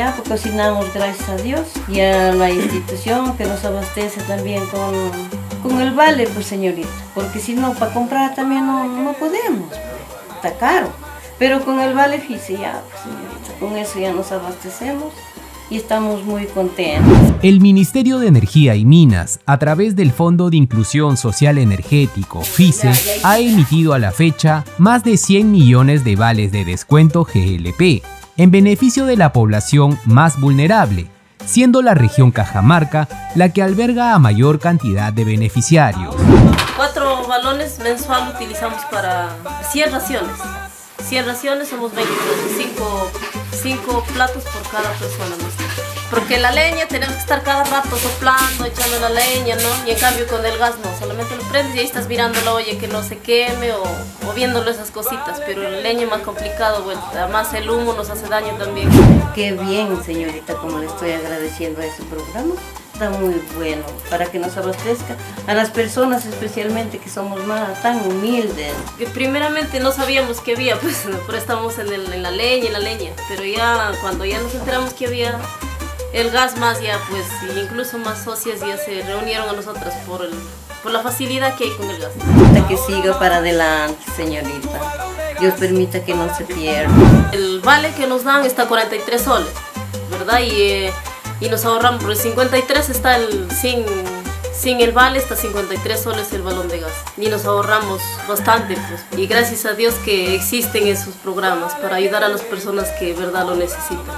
ya pues, cocinamos gracias a Dios y a la institución que nos abastece también con el vale, pues señorita, porque si no, para comprar también no podemos, está caro. Pero con el vale fíjese ya, pues, señorita, con eso ya nos abastecemos y estamos muy contentos. El Ministerio de Energía y Minas, a través del Fondo de Inclusión Social Energético, FICE, ha emitido a la fecha más de 100 millones de vales de descuento GLP, en beneficio de la población más vulnerable, siendo la región Cajamarca la que alberga a mayor cantidad de beneficiarios. 4 balones mensual utilizamos para 100 raciones. 100 raciones somos 20 platos, 5 platos por cada persona. Porque la leña tenemos que estar cada rato soplando, echando la leña, ¿no? Y en cambio con el gas no, solamente lo prendes y ahí estás mirando la olla que no se queme o viéndolo esas cositas. Pero la leña es más complicado, bueno, además el humo nos hace daño también. Qué bien, señorita, como le estoy agradeciendo a ese programa. Está muy bueno para que nos abastezca a las personas especialmente que somos más tan humildes. Que primeramente no sabíamos que había, pues pero estábamos en la leña, pero ya cuando ya nos enteramos que había el gas más ya pues incluso más socias ya se reunieron a nosotras por la facilidad que hay con el gas. Que siga para adelante, señorita. Dios permita que no se pierda. El vale que nos dan está 43 soles, ¿verdad? Y nos ahorramos, por el 53 está sin el vale, está 53 soles el balón de gas. Y nos ahorramos bastante, pues. Y gracias a Dios que existen esos programas para ayudar a las personas que de verdad lo necesitan.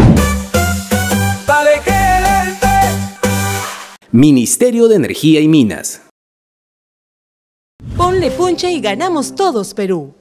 Ministerio de Energía y Minas. Ponle punche y ganamos todos, Perú.